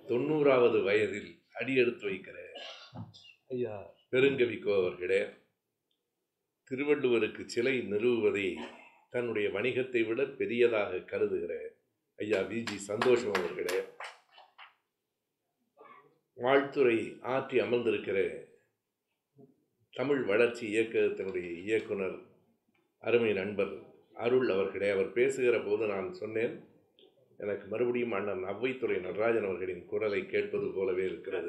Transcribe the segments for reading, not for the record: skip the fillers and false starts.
90வது வயதில் அடியெடுத்து வைக்கிற ஐயா பெருங்கவிக்கோ அவர்களே, திருவள்ளுவருக்கு சிலை நிறுவுவதை தன்னுடைய வணிகத்தை விட பெரியதாக கருதுகிற ஐயா விஜி சந்தோஷம் அவர்களே, வாழ்த்துறை ஆற்றி அமர்ந்திருக்கிற தமிழ் வளர்ச்சி இயக்கத்தினுடைய இயக்குனர் அருமை நண்பர் அருள் அவர்களே, அவர் பேசுகிற போது நான் சொன்னேன், எனக்கு மறுபடியும் அண்ணன் அவ்வைத்துறை நடராஜன் அவர்களின் குரலை கேட்பது போலவே இருக்கிறது.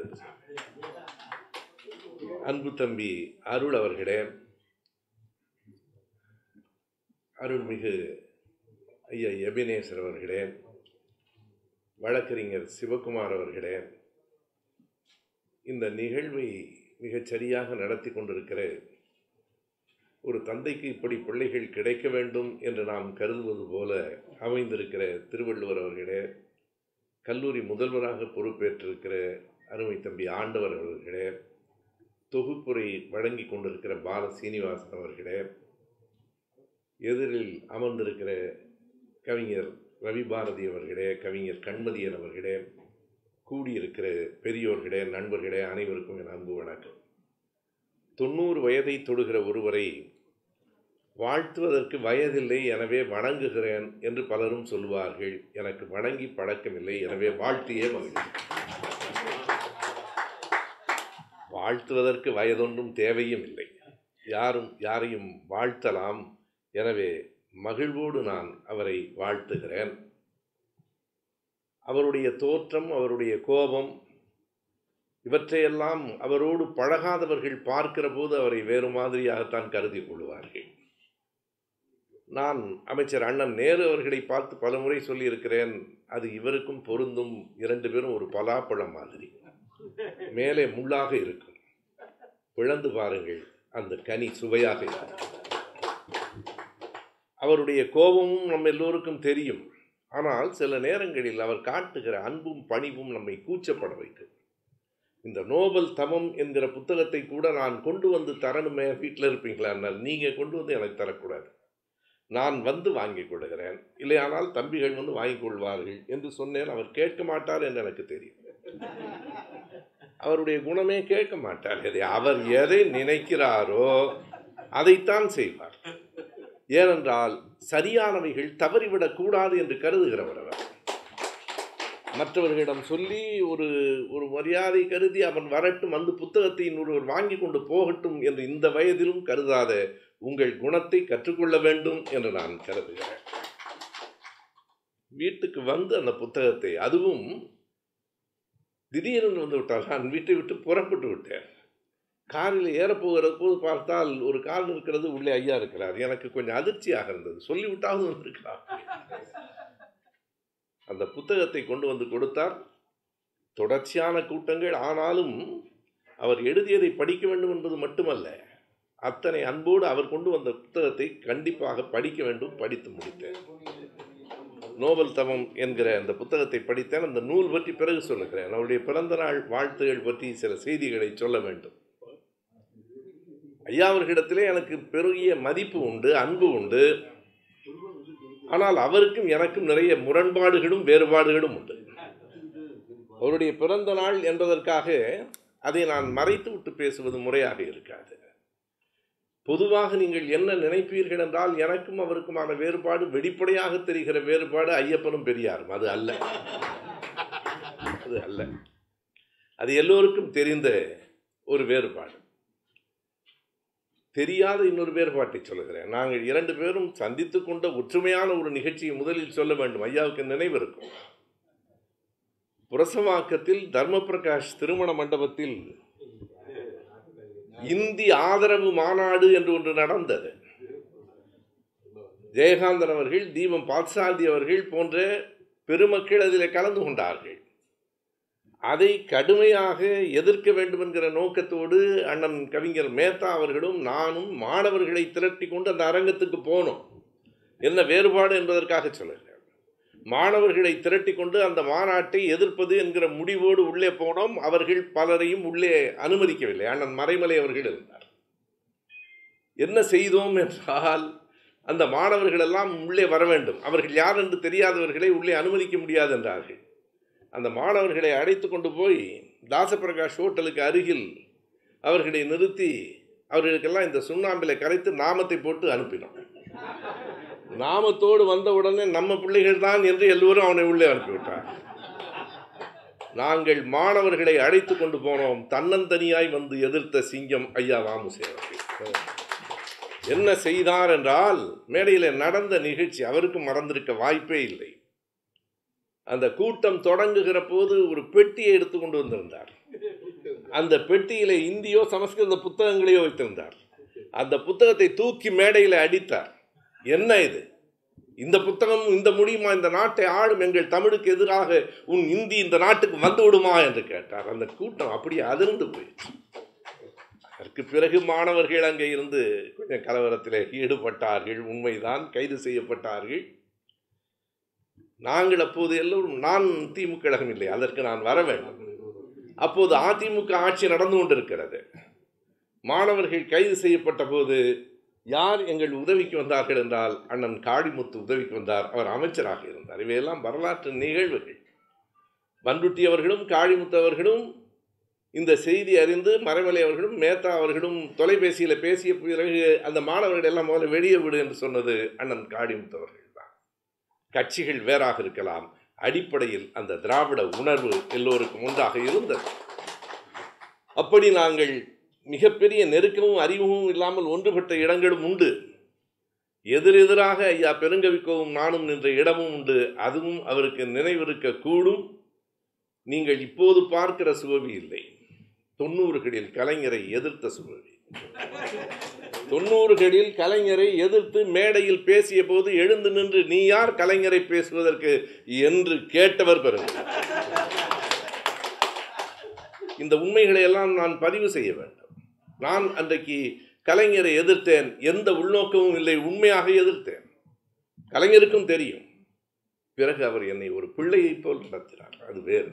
அன்பு தம்பி அருள் அவர்களே, அருள்மிகு ஐயா எபினேசர் அவர்களே, வழக்கறிஞர் சிவகுமார் அவர்களே, இந்த நிகழ்வை மிகச் சரியாக நடத்தி கொண்டிருக்கிற ஒரு தந்தைக்கு இப்படி பிள்ளைகள் கிடைக்க வேண்டும் என்று நாம் கருதுவது போல அமைந்திருக்கிற திருவள்ளுவர் அவர்களே, கல்லூரி முதல்வராக பொறுப்பேற்றிருக்கிற அருமை தம்பி ஆண்டவர் அவர்களே, தொகுப்புரை வழங்கி கொண்டிருக்கிற பால சீனிவாசன் அவர்களே, எதிரில் அமர்ந்திருக்கிற கவிஞர் ரவி பாரதி அவர்களே, கவிஞர் கண்மதியன் அவர்களே, கூடியிருக்கிற பெரியோர்களே, நண்பர்களே, அனைவருக்கும் என் அன்பு வணக்கம். 90 வயதை தொடுகிற ஒருவரை வாழ்த்துவதற்கு வயதில்லை, எனவே வணங்குகிறேன் என்று பலரும் சொல்லுவார்கள். எனக்கு வணங்கி பழக்கமில்லை, எனவே வாழ்த்தியே மகிழ்ச்சி. வாழ்த்துவதற்கு வயதொன்றும் தேவையும் இல்லை, யாரையும் வாழ்த்தலாம். எனவே மகிழ்வோடு நான் அவரை வாழ்த்துகிறேன். அவருடைய தோற்றம், அவருடைய கோபம், இவற்றையெல்லாம் அவரோடு பழகாதவர்கள் பார்க்கிற போது அவரை வேறு மாதிரியாகத்தான் கருதி கொள்வார்கள். நான் அமைச்சர் அண்ணன் நேரு அவர்களை பார்த்து பல முறை சொல்லியிருக்கிறேன், அது இவருக்கும் பொருந்தும். 2 பேரும் ஒரு பலாப்பழம் மாதிரி, மேலே முள்ளாக இருக்கும், பிளந்து பாருங்கள், அந்த கனி சுவையாக இருக்கும். அவருடைய கோபமும் நம்ம எல்லோருக்கும் தெரியும். ஆனால் சில நேரங்களில் அவர் காட்டுகிற அன்பும் பணிவும் நம்மை கூச்சப்பட வைக்கும். இந்த நோபல் தமம் என்கிற புத்தகத்தை கூட நான் கொண்டு வந்து தரணுமே, வீட்டில் இருப்பீங்களா? நீங்கள் கொண்டு வந்து எனக்கு தரக்கூடாது, நான் வந்து வாங்கி கொள்கிறேன், இல்லையானால் தம்பிகள் வந்து வாங்கி கொள்வார்கள் என்று சொன்னேன். அவர் கேட்க மாட்டார் என்று எனக்கு தெரியும். அவருடைய குணமே கேட்க மாட்டார். அவர் எதை நினைக்கிறாரோ அதைத்தான் செய்வார். ஏனென்றால் சரியானவைகள் தவறிவிடக் கூடாது என்று கருதுகிறவர் அவர். மற்றவர்களிடம் சொல்லி ஒரு மரியாதை கருதி அவன் வரட்டும், வந்து புத்தகத்தை இன்னொருவர் வாங்கி கொண்டு போகட்டும் என்று இந்த வயதிலும் கருதாத உங்கள் குணத்தை கற்றுக்கொள்ள வேண்டும் என்று நான் கருதுகிறேன். வீட்டுக்கு வந்து அந்த புத்தகத்தை, அதுவும் திடீரென்று வந்து விட்டால், நான் வீட்டை விட்டு புறப்பட்டு விட்டேன். காரில் ஏறப்போகிற போது பார்த்தால் ஒரு கார் இருக்கிறது, உள்ளே ஐயா இருக்கிறார். எனக்கு கொஞ்சம் அதிர்ச்சியாக இருந்தது. சொல்லிவிட்டாவது வந்திருக்கிறார். அந்த புத்தகத்தை கொண்டு வந்து கொடுத்தார். தொடர்ச்சியான கூட்டங்கள். ஆனாலும் அவர் எழுதியதை படிக்க வேண்டும் என்பது மட்டுமல்ல, அத்தனை அன்போடு அவர் கொண்டு வந்த புத்தகத்தை கண்டிப்பாக படிக்க வேண்டும். படித்து முடித்தேன். நோபல் தமம் என்கிற அந்த புத்தகத்தை படித்தேன். அந்த நூல் பற்றி பிறகு சொல்லுகிறேன். அவருடைய பிறந்த நாள் வாழ்த்துகள் பற்றி சில செய்திகளை சொல்ல வேண்டும். ஐயா அவர்களிடத்திலே எனக்கு பெரிய மதிப்பு உண்டு, அன்பு உண்டு. ஆனால் அவருக்கும் எனக்கும் நிறைய முரண்பாடுகளும் வேறுபாடுகளும் உண்டு. அவருடைய பிறந்த நாள் என்பதற்காக அதை நான் மறைத்து விட்டு பேசுவது முறையாக இருக்காது. பொதுவாக நீங்கள் என்ன நினைப்பீர்கள் என்றால், எனக்கும் அவருக்குமான வேறுபாடு, வெளிப்படையாக தெரிகிற வேறுபாடு ஐயப்பனும் பெரியாரும். அது அல்ல, அது அல்ல. அது எல்லோருக்கும் தெரிந்த ஒரு வேறுபாடு. தெரியாத இன்னொரு வேறுபாட்டை சொல்லுகிறேன். நாங்கள் 2 பேரும் சந்தித்து கொண்ட ஒற்றுமையான ஒரு நிகழ்ச்சியை முதலில் சொல்ல வேண்டும். ஐயாவுக்கு நினைவு இருக்கும். புரசவாக்கத்தில் தர்ம பிரகாஷ் திருமண மண்டபத்தில் இந்தி ஆதரவு மாநாடு என்று ஒன்று நடந்தது. ஜெயகாந்தன் அவர்கள், தீபம் பாத்சாரதி அவர்கள் போன்ற பெருமக்கள் அதில் கலந்து கொண்டார்கள். அதை கடுமையாக எதிர்க்க வேண்டும் என்கிற நோக்கத்தோடு அண்ணன் கவிஞர் மேத்தா அவர்களும் நானும் மாணவர்களை திரட்டி கொண்டு அந்த அரங்கத்துக்கு போனோம். என்ன வேறுபாடு என்பதற்காக சொல்லுகிறேன். மாணவர்களை திரட்டி கொண்டு அந்த மாநாட்டை எதிர்ப்பது என்கிற முடிவோடு உள்ளே போனோம். அவர்கள் பலரையும் உள்ளே அனுமதிக்கவில்லை. அண்ணன் மறைமலை அவர்கள் இருந்தார். என்ன செய்தோம் என்றால், அந்த மாணவர்கள் எல்லாம் உள்ளே வர வேண்டும், அவர்கள் யார் என்று தெரியாதவர்களை உள்ளே அனுமதிக்க முடியாது என்றார்கள். அந்த மாணவர்களை அழைத்து கொண்டு போய் தாசப்பிரகாஷ் ஹோட்டலுக்கு அருகில் அவர்களை நிறுத்தி அவர்களுக்கெல்லாம் இந்த சுண்ணாம்பிலை கரைத்து நாமத்தை போட்டு அனுப்பினோம். நாமத்தோடு வந்தவுடனே நம்ம பிள்ளைகள் தான் என்று எல்லோரும் அவனை உள்ளே அனுப்பிவிட்டார். நாங்கள் மாணவர்களை அழைத்து கொண்டு போனோம். தன்னந்தனியாய் வந்து எதிர்த்த சிங்கம் ஐயா வாமுசி அவர்கள் என்ன செய்தார் என்றால், மேடையில் நடந்த நிகழ்ச்சி அவருக்கு மறந்திருக்க வாய்ப்பே இல்லை. அந்த கூட்டம் தொடங்குகிற போது ஒரு பெட்டியை எடுத்து கொண்டு வந்திருந்தார். அந்த பெட்டியில இந்தியோ சமஸ்கிருத புத்தகங்களையோ வைத்திருந்தார். அந்த புத்தகத்தை தூக்கி மேடையில் அடித்தார். என்ன இது, இந்த புத்தகம் இந்த முடியுமா, இந்த நாட்டை ஆளும் எங்கள் தமிழுக்கு எதிராக உன் இந்தி இந்த நாட்டுக்கு வந்து விடுமா என்று கேட்டார். அந்த கூட்டம் அப்படியே அதிர்ந்து போயிடுச்சு. அதற்கு பிறகு மாணவர்கள் அங்கே இருந்து கொஞ்சம் கலவரத்தில் ஈடுபட்டார்கள். உண்மைதான், கைது செய்யப்பட்டார்கள். நாங்கள் அப்போது எல்லோரும், நான் திமுக கழகம் இல்லை, அதற்கு நான் வர வேண்டும். அப்போது அதிமுக ஆட்சி நடந்து கொண்டிருக்கிறது. மாணவர்கள் கைது செய்யப்பட்ட போது யார் எங்கள் உதவிக்கு வந்தார்கள் என்றால் அண்ணன் காளிமுத்து உதவிக்கு வந்தார். அவர் அமைச்சராக இருந்தார். இவையெல்லாம் வரலாற்று நிகழ்வுகள். பண்ருட்டி அவர்களும் காளிமுத்து அவர்களும் இந்த செய்தி அறிந்து மறைமலை அவர்களும் மேத்தா அவர்களும் தொலைபேசியில் பேசிய பிறகு அந்த மாணவர்கள் எல்லாம் முதல்ல வெளியே விடு என்று சொன்னது அண்ணன் காளிமுத்து அவர்கள் தான். கட்சிகள் வேறாக இருக்கலாம், அடிப்படையில் அந்த திராவிட உணர்வு எல்லோருக்கும் ஒன்றாக இருந்தது. அப்படி நாங்கள் மிகப்பெரிய நெருக்கமும் அறிமுகமும் இல்லாமல் ஒன்றுபட்ட இடங்களும் உண்டு. எதிரெதிராக ஐயா பெருங்கவிக்கோவும் நானும் நின்ற இடமும் உண்டு. அதுவும் அவருக்கு நினைவிருக்க கூடும். நீங்கள் இப்போது பார்க்கிற சுவவி இல்லை, 90களில் கலைஞரை எதிர்த்த சுவவி. 90களில் கலைஞரை எதிர்த்து மேடையில் பேசிய போது எழுந்து நின்று நீ யார் கலைஞரை பேசுவதற்கு என்று கேட்டவர் பெருங்க. இந்த உண்மைகளை எல்லாம் நான் பதிவு செய்ய வேண்டும். நான் அன்றைக்கு கலைஞரை எதிர்த்தேன், எந்த உள்நோக்கமும் இல்லை, உண்மையாக எதிர்த்தேன். கலைஞருக்கும் தெரியும். பிறகு அவர் என்னை ஒரு பிள்ளையை போல் நடத்தினார், அது வேறு.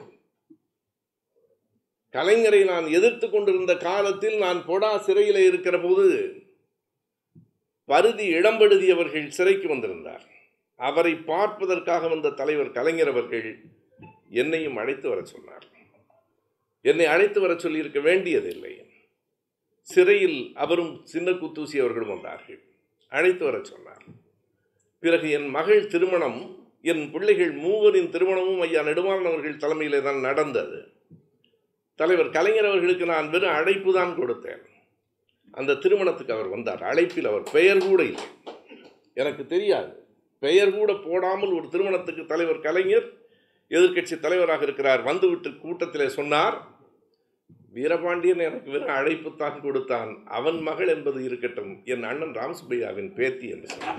கலைஞரை நான் எதிர்த்து கொண்டிருந்த காலத்தில் நான் பொடா சிறையில் இருக்கிற போது பருதி இளம்படுதி அவர்கள் சிறைக்கு வந்திருந்தார். அவரை பார்ப்பதற்காக வந்த தலைவர் கலைஞர் அவர்கள் என்னையும் அழைத்து வர சொன்னார். என்னை அழைத்து வர சொல்லி இருக்க வேண்டியதில்லை. சிறையில் அவரும் சின்ன குத்தூசி அவர்களும் வந்தார்கள், அழைத்து வர சொன்னார். பிறகு என் மகள் திருமணம், என் பிள்ளைகள் மூவரின் திருமணமும் ஐயா நெடுமாறன் அவர்கள் தலைமையிலே தான் நடந்தது. தலைவர் கலைஞர் அவர்களுக்கு நான் வெறும் அழைப்பு தான் கொடுத்தேன். அந்த திருமணத்துக்கு அவர் வந்தார். அழைப்பில் அவர் பெயர் கூட இல்லை, எனக்கு தெரியாது. பெயர் கூட போடாமல் ஒரு திருமணத்துக்கு தலைவர் கலைஞர் எதிர்க்கட்சி தலைவராக இருக்கிறார். வந்துவிட்டு கூட்டத்தில் சொன்னார், வீரபாண்டியன் எனக்கு வெறும் அழைப்புத்தான் கொடுத்தான், அவன் மகள் என்பது இருக்கட்டும், என் அண்ணன் ராமசுப்பையாவின் பேத்தி என்று சொன்னார்.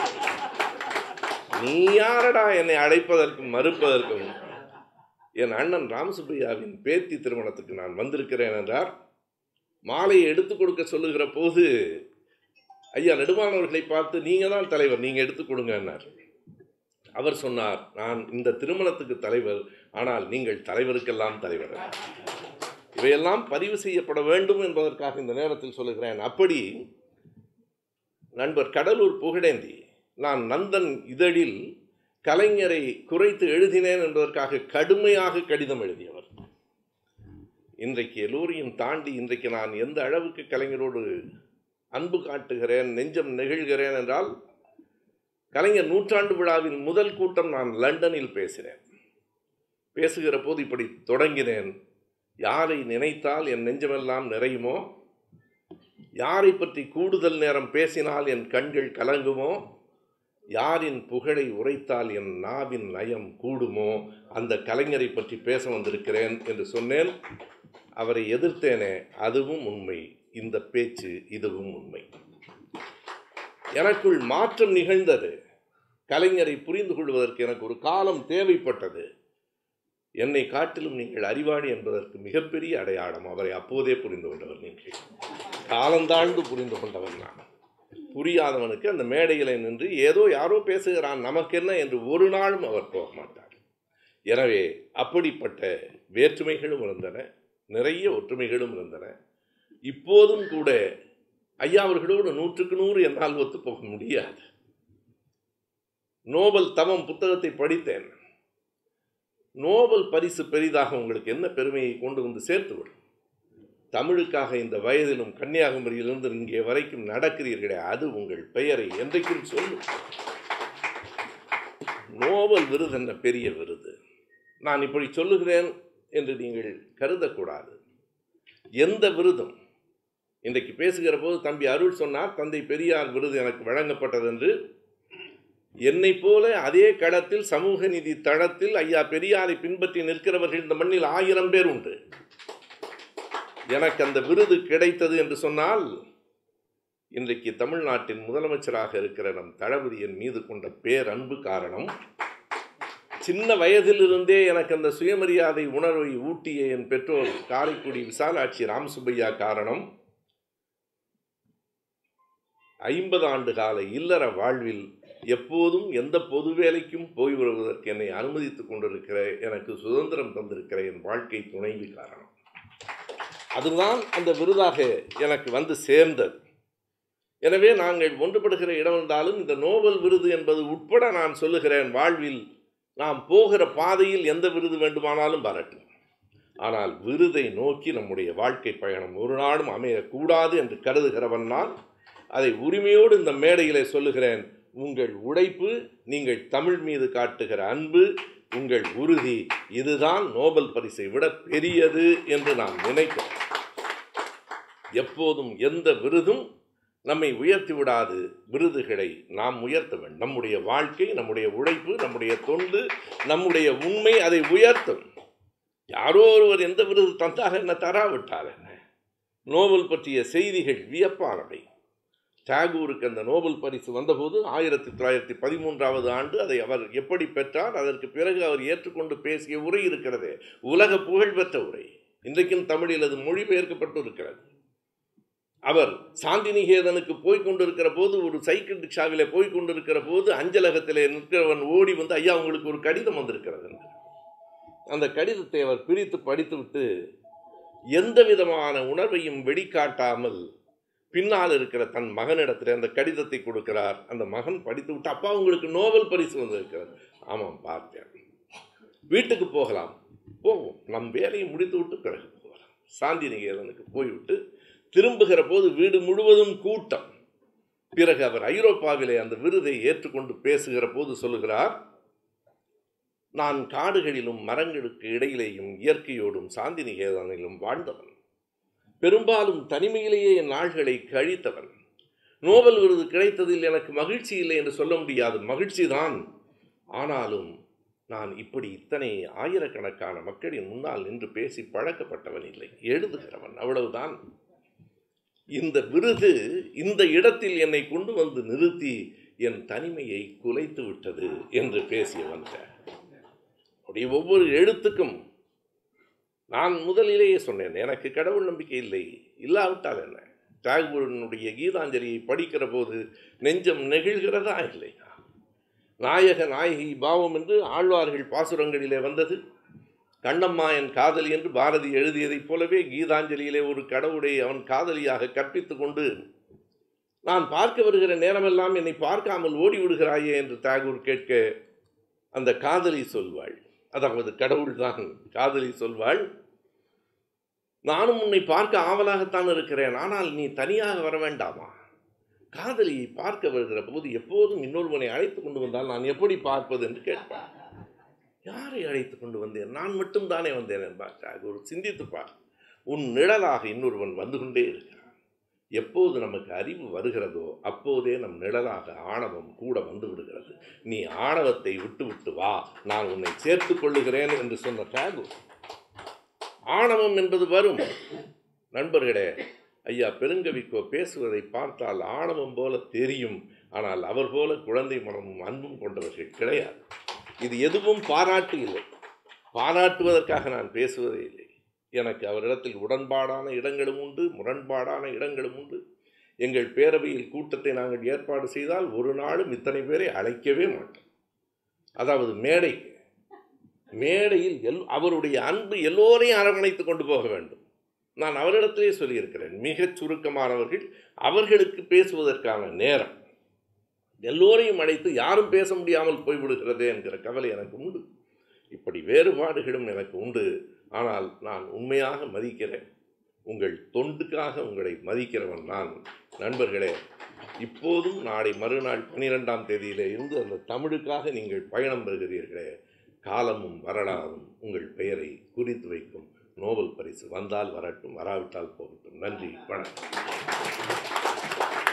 நீ யாரடா என்னை அழைப்பதற்கும் மறுப்பதற்கும்? என் அண்ணன் ராமசுப்பையாவின் பேத்தி திருமணத்துக்கு நான் வந்திருக்கிறேன் என்றார். மாலையை எடுத்துக் கொடுக்க சொல்லுகிற போது ஐயா நெடுமாறவர்களை பார்த்து நீங்க தான் தலைவர், நீங்க எடுத்துக் கொடுங்க என்னார். அவர் சொன்னார், நான் இந்த திருமணத்துக்கு தலைவர், ஆனால் நீங்கள் தலைவருக்கெல்லாம் தலைவர். இவையெல்லாம் பதிவு செய்யப்பட வேண்டும் என்பதற்காக இந்த நேரத்தில் சொல்லுகிறேன். அப்படி நண்பர் கடலூர் புகழேந்தி, நான் நந்தன் இதழில் கலைஞரை குறைத்து எழுதினேன் என்பதற்காக கடுமையாக கடிதம் எழுதியவர். இன்றைக்கு எல்லோரையும் தாண்டி இன்றைக்கு நான் எந்த அளவுக்கு கலைஞரோடு அன்பு காட்டுகிறேன், நெஞ்சம் நெகிழ்கிறேன் என்றால், கலைஞர் 100ஆண்டு விழாவின் முதல் கூட்டம் நான் லண்டனில் பேசினேன். பேசுகிற போது இப்படி தொடங்கினேன், யாரை நினைத்தால் என் நெஞ்சமெல்லாம் நிறையுமோ, யாரை பற்றி கூடுதல் நேரம் பேசினால் என் கண்கள் கலங்குமோ, யாரின் புகழை உரைத்தால் என் நாவின் நயம் கூடுமோ, அந்த கலைஞரை பற்றி பேச வந்திருக்கிறேன் என்று சொன்னேன். அவரை எதிர்த்தேனே, அதுவும் உண்மை. இந்த பேச்சு இதுவும் உண்மை. எனக்குள் மாற்றம் நிகழ்ந்தது. கலைஞரை புரிந்து கொள்வதற்கு எனக்கு ஒரு காலம் தேவைப்பட்டது. என்னை காட்டிலும் நீங்கள் அறிவாளி என்பதற்கு மிகப்பெரிய அடையாளம், அவரை அப்போதே புரிந்து கொண்டவர் நீங்கள். காலந்தாழ்ந்து புரிந்து கொண்டவர் நான். புரியாதவனுக்கு அந்த மேடையில் நின்று ஏதோ யாரோ பேசுகிறான் நமக்கென்ன என்று ஒரு நாளும் அவர் போக மாட்டார். எனவே அப்படிப்பட்ட வேற்றுமைகளும் இருந்தன, நிறைய ஒற்றுமைகளும் இருந்தன. இப்போதும் கூட ஐயா அவர்களோடு 100க்கு 100 என்னால் ஒத்து போக முடியாது. நோபல் தவம் புத்தகத்தை படித்தேன். நோபல் பரிசு பெரிதாக உங்களுக்கு என்ன பெருமையை கொண்டு வந்து சேர்த்துவிடும்? தமிழுக்காக இந்த வயதிலும் கன்னியாகுமரியிலிருந்து இங்கே வரைக்கும் நடக்கிறீர்களே, அது உங்கள் பெயரை என்றைக்கும் சொல்லும். நோபல் விருது என்ன பெரிய விருது? நான் இப்படி சொல்லுகிறேன் என்று நீங்கள் கருதக்கூடாது. எந்த விருதும் இன்றைக்கு பேசுகிற போது தம்பி அருள் சொன்னார், தந்தை பெரியார் விருது எனக்கு வழங்கப்பட்டது என்று. என்னை போல அதே களத்தில் சமூக நீதி தளத்தில் ஐயா பெரியாரை பின்பற்றி நிற்கிறவர்கள் இந்த மண்ணில் 1000 பேர் உண்டு. எனக்கு அந்த விருது கிடைத்தது என்று சொன்னால், இன்றைக்கு தமிழ்நாட்டின் முதலமைச்சராக இருக்கிற நம் தளபதியின் மீது கொண்ட பேரன்பு காரணம். சின்ன வயதிலிருந்தே எனக்கு அந்த சுயமரியாதை உணர்வை ஊட்டிய என் பெற்றோர் காரைக்குடி விசாலாட்சி ராமசுப்பையா காரணம். 50 ஆண்டு கால இல்லற வாழ்வில் எப்போதும் எந்த பொது வேலைக்கும் போய் வருவதற்கு என்னை அனுமதித்துக் கொண்டிருக்கிற, எனக்கு சுதந்திரம் தந்திருக்கிற என் வாழ்க்கை துணைவி காரணம். அதுதான் அந்த விருதாக எனக்கு வந்து சேர்ந்தது. எனவே நாங்கள் ஒன்றுபடுகிற இடம் இருந்தாலும் இந்த நோபல் விருது என்பது உட்பட நான் சொல்லுகிறேன், வாழ்வில் நாம் போகிற பாதையில் எந்த விருது வேண்டுமானாலும் வரட்டும். ஆனால் விருதை நோக்கி நம்முடைய வாழ்க்கை பயணம் ஒரு நாளும் அமையக்கூடாது என்று கருதுகிறவன் நான். அதை உரிமையோடு இந்த மேடையிலே சொல்லுகிறேன். உங்கள் உழைப்பு, நீங்கள் தமிழ் மீது காட்டுகிற அன்பு, உங்கள் உறுதி, இதுதான் நோபல் பரிசை விட பெரியது என்று நாம் நினைக்கிறோம். எப்போதும் எந்த விருதும் நம்மை உயர்த்தி விடாது. விருதுகளை நாம் உயர்த்த வேண்டும். நம்முடைய வாழ்க்கை, நம்முடைய உழைப்பு, நம்முடைய தொண்டு, நம்முடைய உண்மை அதை உயர்த்தும். யாரோ ஒருவர் எந்த விருது தந்தாக என்ன, தராவிட்டார் என்ன. நோபல் பற்றிய செய்திகள் வியப்பானவை. தாகூருக்கு அந்த நோபல் பரிசு வந்தபோது 1913ஆவது ஆண்டு அதை அவர் எப்படி பெற்றார், அதற்கு பிறகு அவர் ஏற்றுக்கொண்டு பேசிய உரை இருக்கிறது, உலக புகழ்பெற்ற உரை. இன்றைக்கும் தமிழில் அது மொழிபெயர்க்கப்பட்டு இருக்கிறது. அவர் சாந்திநிகேதனுக்கு போய்கொண்டிருக்கிற போது, ஒரு சைக்கிள் ரிக்ஷாவிலே போய்கொண்டிருக்கிற போது அஞ்சலகத்திலே நிற்கிறவன் ஓடி வந்து, ஐயா உங்களுக்கு ஒரு கடிதம் வந்திருக்கிறது. அந்த கடிதத்தை அவர் பிரித்து படித்துவிட்டு எந்த விதமான உணர்வையும் வெளிக்காட்டாமல் பின்னால் இருக்கிற தன் மகனிடத்தில் அந்த கடிதத்தை கொடுக்கிறார். அந்த மகன் படித்து விட்டு, அப்பா உங்களுக்கு நோபல் பரிசு வந்திருக்கிறது. ஆமாம் பார்த்தேன். வீட்டுக்கு போகலாம், போவோம், நம் வேலையை முடித்து விட்டு பிறகு போகலாம். சாந்திநிகேதனுக்கு போய்விட்டு திரும்புகிற போது வீடு முழுவதும் கூட்டம். பிறகு அவர் ஐரோப்பாவிலே அந்த விருதை ஏற்றுக்கொண்டு பேசுகிற போது சொல்லுகிறார், நான் காடுகளிலும் மரங்களுக்கு இடையிலேயும் இயற்கையோடும் சாந்திநிகேதனிலும் வாழ்ந்தவன். பெரும்பாலும் தனிமையிலேயே என் நாள்களை கழித்தவன். நோபல் விருது கிடைத்ததில் எனக்கு மகிழ்ச்சி இல்லை என்று சொல்ல முடியாது, மகிழ்ச்சி தான். ஆனாலும் நான் இப்படி இத்தனை ஆயிரக்கணக்கான மக்களின் முன்னால் நின்று பேசி பழக்கப்பட்டவன் இல்லை, எழுதுகிறவன், அவ்வளவுதான். இந்த விருது இந்த இடத்தில் என்னை கொண்டு வந்து நிறுத்தி என் தனிமையை குலைத்து விட்டது என்று பேசியவன். அப்படி ஒவ்வொரு எழுத்துக்கும் நான் முதலிலேயே சொன்னேன், எனக்கு கடவுள் நம்பிக்கை இல்லை, இல்லாவிட்டால் என்ன. தாகூரனுடைய கீதாஞ்சலியை படிக்கிற போது நெஞ்சம் நெகிழ்கிறதா இல்லையா? நாயக நாயகி பாவம் என்று ஆழ்வார்கள் பாசுரங்களிலே வந்தது. கண்ணம்மா என் காதலி என்று பாரதி எழுதியதைப் போலவே கீதாஞ்சலியிலே ஒரு கடவுளை அவன் காதலியாக கற்பித்து கொண்டு, நான் பார்க்க வருகிற நேரமெல்லாம் என்னை பார்க்காமல் ஓடிவிடுகிறாயே என்று தாகூர் கேட்க, அந்த காதலி சொல்வாள், அதாவது கடவுள்தான் காதலி சொல்வாள், நானும் உன்னை பார்க்க ஆவலாகத்தான் இருக்கிறேன், ஆனால் நீ தனியாக வர வேண்டாமா? காதலியை பார்க்க வருகிற போது எப்போதும் இன்னொருவனை அழைத்து கொண்டு வந்தால் நான் எப்படி பார்ப்பது என்று கேட்பார். யாரை அழைத்து கொண்டு வந்தேன், நான் மட்டும் தானே வந்தேன் என்பார். ஒரு சிந்தித்து பார், உன் நிழலாக இன்னொருவன் வந்து கொண்டே இருக்கிறான். எப்போது நமக்கு அறிவு வருகிறதோ அப்போதே நம் நிழலாக ஆணவம் கூட வந்து விடுகிறது. நீ ஆணவத்தை விட்டு விட்டு வா, நான் உன்னை சேர்த்துக் கொள்ளுகிறேன் என்று சொன்ன தாகூர். ஆணவம் என்பது வரும். நண்பர்களே, ஐயா பெருங்கவிக்கோ பேசுவதை பார்த்தால் ஆணவம் போல தெரியும், ஆனால் அவர் போல குழந்தை மனமும் அன்பும் கொண்டவர்கள் கிடையாது. இது எதுவும் பாராட்டு இல்லை, பாராட்டுவதற்காக நான் பேசுவதே இல்லை. எனக்கு அவரிடத்தில் உடன்பாடான இடங்களும் உண்டு, முரண்பாடான இடங்களும் உண்டு. எங்கள் பேரவையில் கூட்டத்தை நாங்கள் ஏற்பாடு செய்தால் ஒரு நாளும் இத்தனை பேரை அழைக்கவே மாட்டோம். அதாவது மேடையில் அவருடைய அன்பு எல்லோரையும் அரவணைத்து கொண்டு போக வேண்டும். நான் அவரிடத்திலே சொல்லியிருக்கிறேன், மிகச் சுருக்கமானவர்கள், அவர்களுக்கு பேசுவதற்கான நேரம். எல்லோரையும் அழைத்து யாரும் பேச முடியாமல் போய்விடுகிறதே என்கிற கவலை எனக்கு உண்டு. இப்படி வேறுபாடுகளும் எனக்கு உண்டு. ஆனால் நான் உண்மையாக மதிக்கிறேன். உங்கள் தொண்டுக்காக உங்களை மதிக்கிறவன் நான். நண்பர்களே, இப்போதும் நாளை மறுநாள் 12ஆம் தேதியிலே இருந்து அந்த தமிழுக்காக நீங்கள் பயணம் பெறுகிறீர்களே, காலமும் வரலாறும் உங்கள் பெயரை குறித்து வைக்கும். நோபல் பரிசு வந்தால் வரட்டும், வராவிட்டால் போகட்டும். நன்றி, வணக்கம்.